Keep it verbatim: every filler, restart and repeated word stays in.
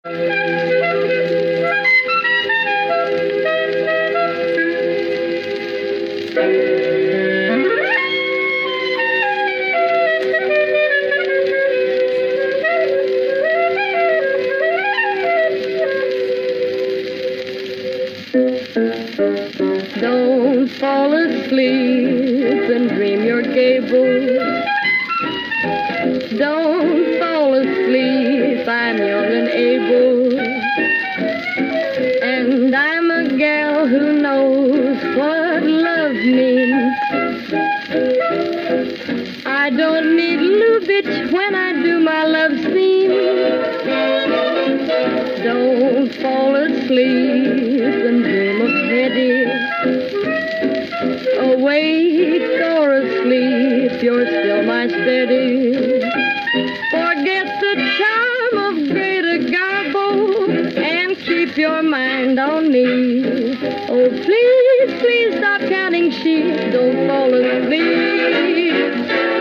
Don't fall asleep and dream you're Gable. Don't fall asleep, I'm young and able. And I'm a gal who knows what love means. I don't need Lubitsch when I do my love scene. Don't fall asleep and dream of Hetty. Awake or asleep, you're still my steady. Forget the charm of Greta Garbo and keep your mind on me. Oh, please, please stop counting sheep. Don't fall asleep.